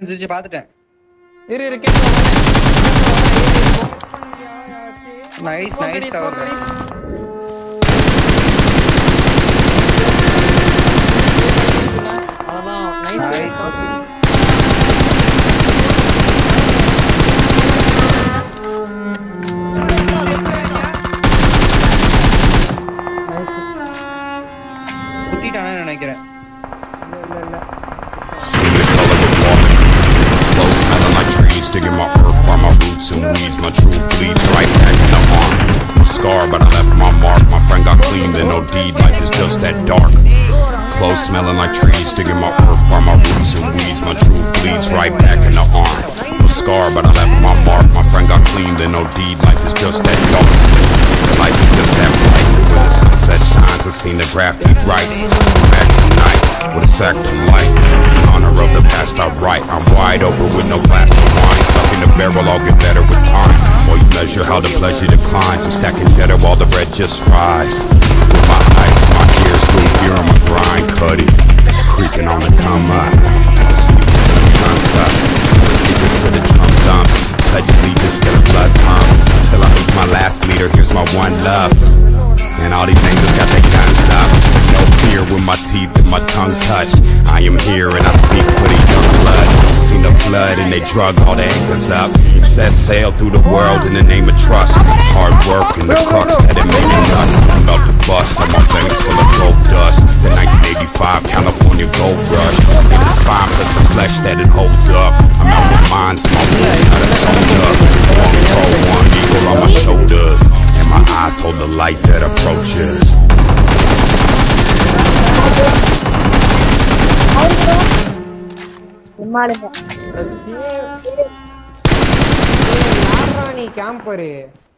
இருந்துச்சு பாத்துட்டேன். இரு இரு கேட்க நைஸ் நைஸ் கவர். அதான் நைஸ். குத்திட்டானே நினைக்கிறேன். Digging my earth from my roots and weeds. My truth bleeds right back in the arm. I'm scarred, but I left my mark. My friend got clean, then no deed. Life is just that dark. Clothes smelling like trees. Digging my earth from my roots and weeds. My truth bleeds right back in the arm. I'm scarred, but I left my mark. My friend got clean, then no deed. Life is just that dark. Life is just that bright. When the sunset shines, I seen the graffiti rights. I'm back tonight with a sack to light. In honor of the past I write. I'm wide open with no glass of wine. Stuck in the barrel, I'll get better with time. While you measure how the pleasure declines, I'm stacking cheddar while the bread just rise. With my eyes, my ears, still here on my grind, cutty. Creeping on the come up. The secrets to the sun's up. The secrets to the drum dumps. Pledge allegiance to the blood pump. Till I meet my last leader, here's my one love. And all these niggas got their guns up. No fear with my teeth and my tongue touch. I am here and I speak for the young blood. Seen the flood and they drug all the anchors up. It set sail through the world in the name of trust. Hard work and the crux that it made me us. I'm about to bust on my veins full of gold dust. The 1985 California gold rush. In the spine plus the flesh that it holds up. I'm out with minds, my roots not as hold up. One pro, one eagle on my shoulders. And my eyes hold the light that approaches. யாரா நீ கேம்பரு